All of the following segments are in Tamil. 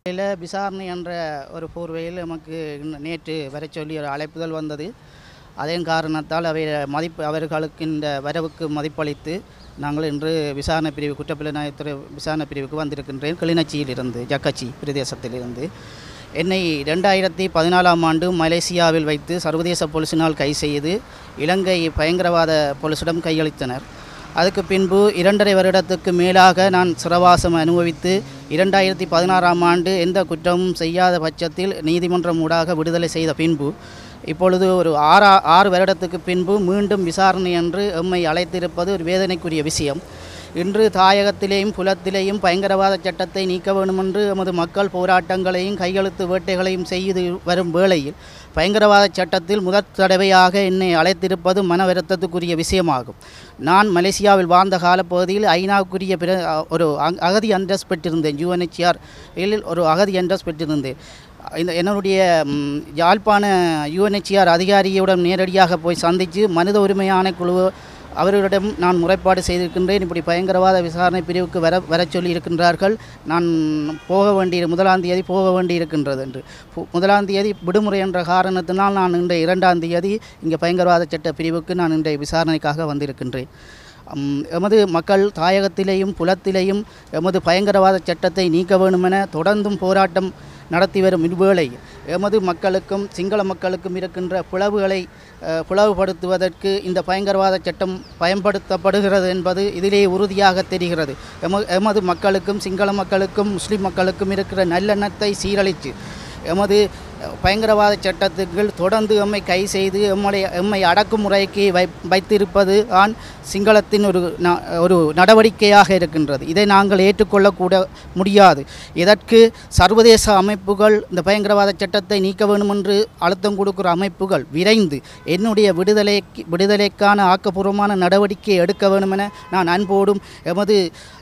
விசாரணை என்ற ஒரு போர்வையில் நமக்கு நேற்று வர சொல்லி ஒரு அழைப்புதல் வந்தது. அதன் காரணத்தால் அவர்களுக்கு இந்த வரவுக்கு மதிப்பளித்து நாங்கள் இன்று விசாரணை பிரிவு குற்றப்புலனாய்வுத்துறை விசாரணை பிரிவுக்கு வந்திருக்கின்றேன். கிளிநொச்சியிலிருந்து ஜக்கச்சி பிரதேசத்திலிருந்து. என்னை 2014ஆம் ஆண்டு மலேசியாவில் வைத்து சர்வதேச போலீசினால் கைது செய்து இலங்கை பயங்கரவாத போலீசிடம் கையளித்தனர். அதுக்கு பின்பு 2.5 வருடத்துக்கு மேலாக நான் சிறைவாசம் அனுபவித்து 2016ஆம் ஆண்டு எந்த குற்றமும் செய்யாத பட்சத்தில் நீதிமன்றம் ஊடாக விடுதலை செய்த பின்பு இப்பொழுது ஒரு 6 வருடத்துக்கு பின்பு மீண்டும் விசாரணை என்று எம்மை அழைத்திருப்பது ஒரு வேதனைக்குரிய விஷயம். இன்று தாயகத்திலேயும் புலத்திலேயும் பயங்கரவாத சட்டத்தை நீக்க வேண்டுமென்று எமது மக்கள் போராட்டங்களையும் கையெழுத்து வேட்டைகளையும் செய்து வரும் வேளையில் பயங்கரவாத சட்டத்தில் முதற் தடவையாக என்னை அழைத்திருப்பது மன வருத்தத்துக்குரிய விஷயமாகும். நான் மலேசியாவில் வாழ்ந்த காலப்பகுதியில் ஐநாவுக்குரிய ஒரு அகதி அந்தஸ்து பெற்றிருந்தேன். UNHCR இல் ஒரு அகதி அந்தஸ்து பெற்றிருந்தேன். என்னுடைய யாழ்ப்பாண UNHCR அதிகாரியுடன் நேரடியாக போய் சந்தித்து மனித உரிமை ஆணைக்குழு அவர்களிடம் நான் முறைப்பாடு செய்திருக்கின்றேன். இப்படி பயங்கரவாத விசாரணை பிரிவுக்கு வர சொல்லி இருக்கின்றார்கள். நான் போக வேண்டிய 1ஆம் தேதி போக வேண்டி இருக்கின்றது என்று 1ஆம் தேதி விடுமுறை என்ற காரணத்தினால் நான் இன்றைய 2ஆம் தேதி இங்கே பயங்கரவாத சட்ட பிரிவுக்கு நான் இன்றைய விசாரணைக்காக வந்திருக்கின்றேன். எமது மக்கள் தாயகத்திலேயும் புலத்திலேயும் எமது பயங்கரவாத சட்டத்தை நீக்க வேண்டுமென தொடர்ந்தும் போராட்டம் நடத்தி வரும் இவ்வேளை எமது மக்களுக்கும் சிங்கள மக்களுக்கும் இருக்கின்ற பிளவுபடுத்துவதற்கு இந்த பயங்கரவாத சட்டம் பயன்படுத்தப்படுகிறது என்பது இதிலே உறுதியாக தெரிகிறது. எமது மக்களுக்கும் சிங்கள மக்களுக்கும் முஸ்லிம் மக்களுக்கும் இருக்கிற நல்லெண்ணத்தை சீரழித்து எமது பயங்கரவாத சட்டத்துக்கு தொடர்ந்து எம்மை கைது செய்து எம்மை அடக்குமுறைக்கு வைத்திருப்பது தான் சிங்களத்தின் ஒரு நடவடிக்கையாக இருக்கின்றது. இதை நாங்கள் ஏற்றுக்கொள்ளக்கூட முடியாது. இதற்கு சர்வதேச அமைப்புகள் இந்த பயங்கரவாத சட்டத்தை நீக்க வேண்டுமென்று அழுத்தம் கொடுக்கிற அமைப்புகள் விரைந்து என்னுடைய விடுதலைக்கான ஆக்கப்பூர்வமான நடவடிக்கை எடுக்க வேண்டுமென நான் அன்போடும் எமது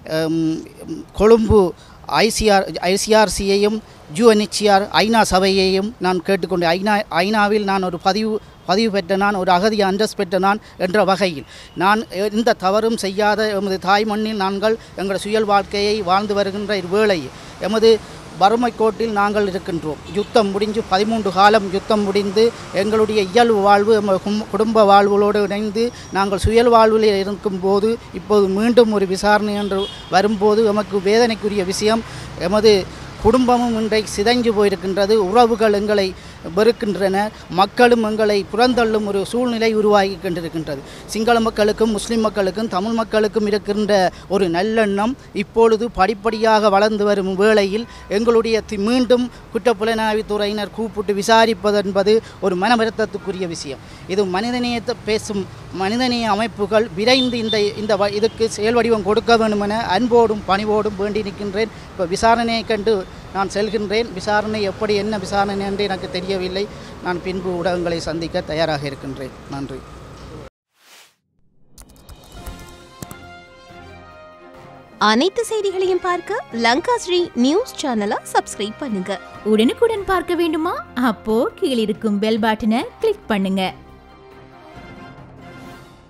கொழும்பு ICRCயையும் UNHCR ஐநா சபையையும் நான் கேட்டுக்கொண்டு ஐநாவில் நான் ஒரு பதிவு பெற்ற நான் ஒரு அகதி அந்தஸ்து பெற்ற நான் என்ற வகையில் நான் எந்த தவறும் செய்யாத எமது தாய் மண்ணில் நாங்கள் எங்கள் சுயல் வாழ்க்கையை வாழ்ந்து வருகின்ற இவ்வேளையில் எமது வறுமை கோட்டில் நாங்கள் இருக்கின்றோம். யுத்தம் முடிஞ்சு 13 காலம் யுத்தம் முடிந்து எங்களுடைய இயல்பு வாழ்வு குடும்ப வாழ்வுகளோடு இணைந்து நாங்கள் சுயல் வாழ்வில் இருக்கும்போது இப்போது மீண்டும் ஒரு விசாரணை என்று வரும்போது எமக்கு வேதனைக்குரிய விஷயம். எமது குடும்பமும் இன்றைக்கு சிதைஞ்சு போயிருக்கின்றது. உறவுகள் எங்களை வெறுக்கின்றன. மக்களும் எங்களை புறந்தள்ளும் ஒரு சூழ்நிலை உருவாகி கொண்டிருக்கின்றது. சிங்கள மக்களுக்கும் முஸ்லிம் மக்களுக்கும் தமிழ் மக்களுக்கும் இருக்கின்ற ஒரு நல்லெண்ணம் இப்பொழுது படிப்படியாக வளர்ந்து வரும் வேளையில் எங்களுடைய மீண்டும் குற்றப்புலனாய்வுத்துறையினர் கூப்பிட்டு விசாரிப்பது என்பது ஒரு மன வருத்தத்துக்குரிய விஷயம். இது மனிதநேயத்தை பேசும் மனிதநேய அமைப்புகள் விரைந்து இதுக்கு செயல் வடிவம் கொடுக்க வேண்டும் என அன்போடும் பணிவோடும் வேண்டி நிற்கின்றேன். இப்போ விசாரணையை கண்டு நான் செல்கின்றேன். விசாரணை எப்படி என்ன விசாரணை என்று எனக்கு தெரியவில்லை. நான் பின்பு ஊடகங்களை சந்திக்க தயாராக இருக்கின்றேன். நன்றி. அனைத்து செய்திகளையும் பார்க்க லங்காஸ்ரீ நியூஸ் சேனலை சப்ஸ்கிரைப் பண்ணுங்க. உடனுக்குடன் பார்க்க வேண்டுமா? அப்போ கீழிருக்கும் பெல் பட்டனை கிளிக் பண்ணுங்க.